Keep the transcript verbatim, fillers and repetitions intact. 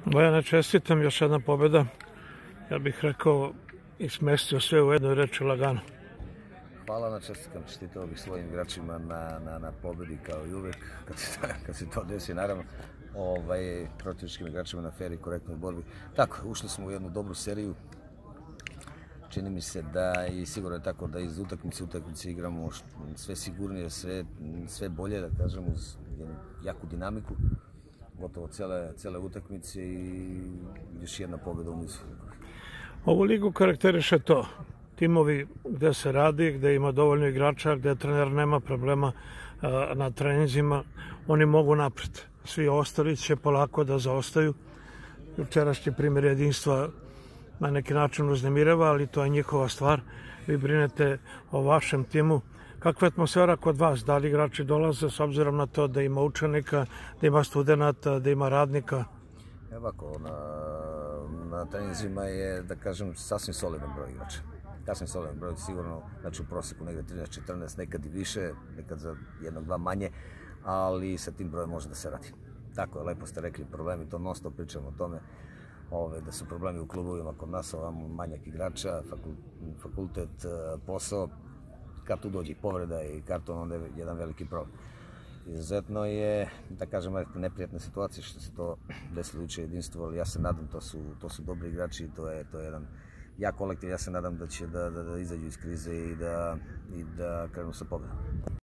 Bojane, čestitam, još jedna pobjeda. Ja bih rekao i smestio sve u jednoj reči lagano. Hvala na čestitkama, čestitao bih svojim igračima na, na, na pobjedi kao i uvijek, kad se, kad se to desi, naravno, ovaj, protivničkim igračima na fer i korektnoj borbi. Tako, ušli smo u jednu dobru seriju. Čini mi se da i sigurno je tako da iz utakmice utakmice igramo sve sigurnije, sve, sve bolje, da kažem, uz jednu jaku dinamiku, gotovo cele, cele utakmice i još jedna pobjeda u nizu. Ovu ligu karakteriše to. Timovi gde se radi, gde ima dovoljno igrača, gde trener nema problema na treninzima, oni mogu napred. Svi ostali će polako da zaostaju. Jučerašnji primjer jedinstva na neki način uznemirava, ali to je njihova stvar. Vi brinete o vašem timu. Kakva je atmosfera kod vas? Da li igrači dolaze s obzirom na to da ima učenika, da ima studenta, da ima radnika? Evo ako, na, na treninzima je, da kažem, sasvim solidan broj igrača. Sasvim solidan broj, sigurno, znači u prosjeku negdje trinaest četrnaest, nekad i više, nekad za jednog, dva manje, ali sa tim brojem može da se radi. Tako je, lepo ste rekli, problemi, to non stop pričamo o tome, ove, da su problemi u klubovima kod nas, ovamo manjak igrača, fakultet, posao, kad tu dođe povreda i karton, onda je jedan veliki problem. Izuzetno je, da kažem, neprijatna situacija što se to desilo juče jedinstvo, ali ja se nadam, to su, to su dobri igrači, to je, to je jedan jak kolektiv, ja se nadam da će da, da, da izađu iz krize i da, i da krenu sa pobjedom.